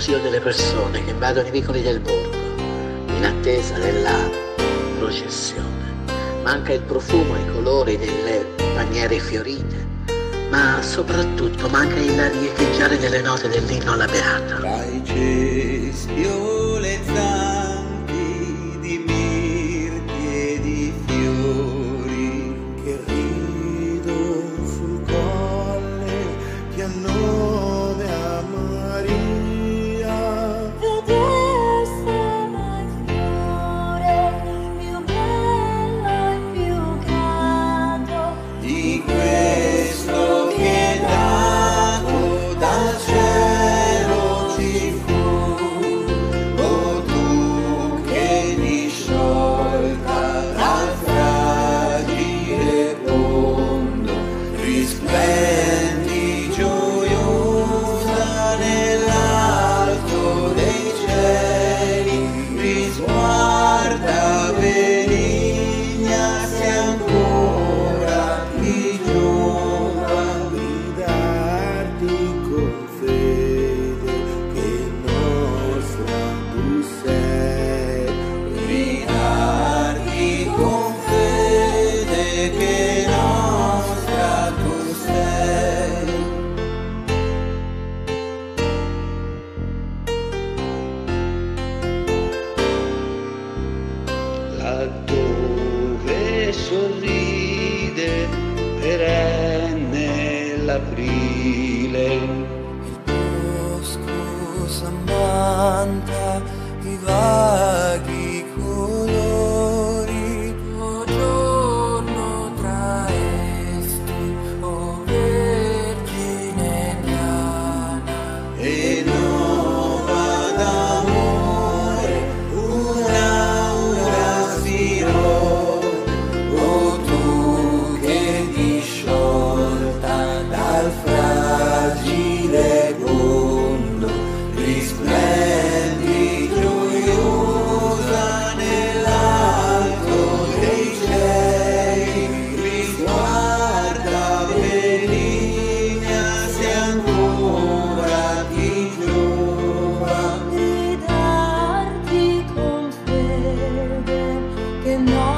brusio delle persone che invadono i vicoli del borgo in attesa della processione. Manca il profumo e i colori delle paniere fiorite, ma soprattutto manca il riecheggiare delle note dell'inno alla Beata. Tra i cespi olezzanti di mirti e di fiori che ridono sul colle ti annome a Maria. Vedesse mai fiore più bello e più grato Di questo che dato dal cielo ci fu, o tu che disciolta dal fragile mondo risplendi gioiosa nell'alto dei cieli, risguarda benigna se ancora ti giova, gridarti con fede che nostra tu sei, gridarti con fede che nostra tu sei. Laddove sorride perenne l'aprile, il bosco s'ammanta di vaghi colori, o giorno traesti, o vergine piana, e nova d'amore un'aura sfirò, o tu che disciolta dal fragile mondo risplendi gioiosa nell'alto dei cieli, risguarda benigna se ancora ti giova, gridarti con fede che